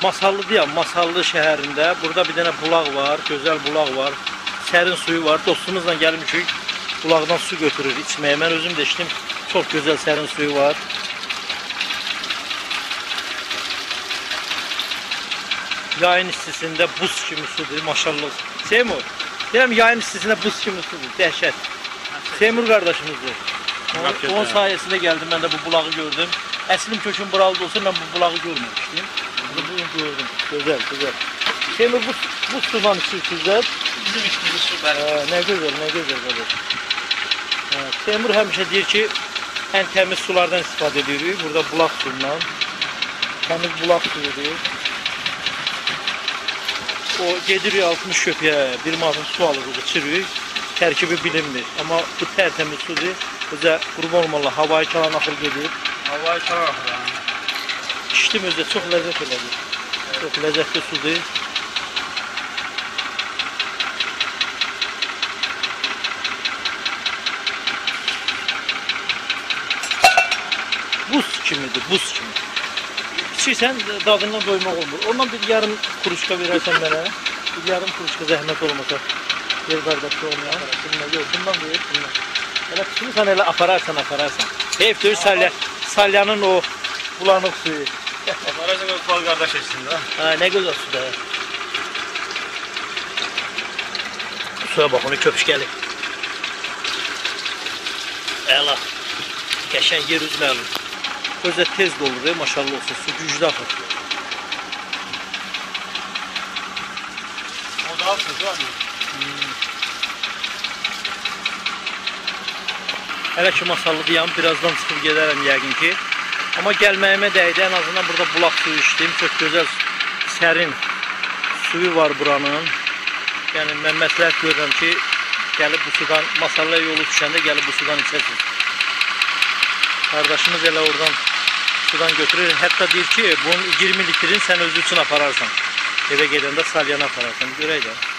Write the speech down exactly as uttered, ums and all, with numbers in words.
Masallıdayam, Masallı şəhərində. Burada bir dənə bulaq var, gözəl bulaq var. Sərin suyu var. Dostumuzla gəlmişik. Bulaqdan su götürür içməyə. Mən özüm də içdim. Çox gözəl sərin suyu var. Yayın istisində buz kimi sudur, maşallah. Seymur, deyirəm yayın istisində buz kimi sudur, dəhşət. Seymur qardaşımızdır. Onun sayəsində gəldim, mən də bu bulağı gördüm. Əslim köküm buralı olsa mən bu bulağı görməmişdim. Bunu gördüm, gözəl, gözəl. Seymur, bu, bu sudan içirsizlər. Bizim içdiyimiz su bəli. Nə gözəl, nə gözəl qardaş. Seymur həmişə deyir ki, ən təmiz sulardan istifadə edirik. Burada bulaq suyundan. Təmiz bulaq suyudur. O gedirik altmış köpüyə bir manatın su alırıq, içirik. Tərkibi bilinmir. Amma bu tərtəmiz sudur. Özə qurban olmalı, havayı kalan axır gedir. Havayı kalan axır. İçdim özə, çox ləzzət elədir. Çox ləzzətli sudur. Buz kimidir, buz kimi. İçirsən dadından doymaq olmur. Ondan bir yarım kuruşka verərsən mənə. Bir yarım kuruşka zəhmət olmasa. Yer qardaşı olmayan. Bundan yox, bundan deyir, bundan. Elə tutmuşsan, elə apararsan, apararsan. Heyf deyir, salya, salyanın o bulanıq suyu. Apararsan o bal qardaş etsin də. Ha, nə gözəl su da. Suya bax, onu köpüş gəlir. Əla. Qəşən yer üzünə alır. Özə tez dolur, maşallah olsun, su güclü axır. O da axır, değil mi? Hələ ki Masallıdayam, birazdan çıxıb gedərəm yəqin ki. Amma gəlməyimə dəydi, ən azından burada bulaq suyu içdim. Çox gözəl, sərin suyu var buranın. Yəni, mən məsləhət görürəm ki, gəlib bu sudan, Masallıya yolu düşəndə gəlib bu sudan içəsiniz. Qardaşımız elə oradan sudan götürür. Hətta deyir ki, bunun iyirmi litrin sən özü üçün apararsan. Evə gedəndə salyana apararsan. Görək də.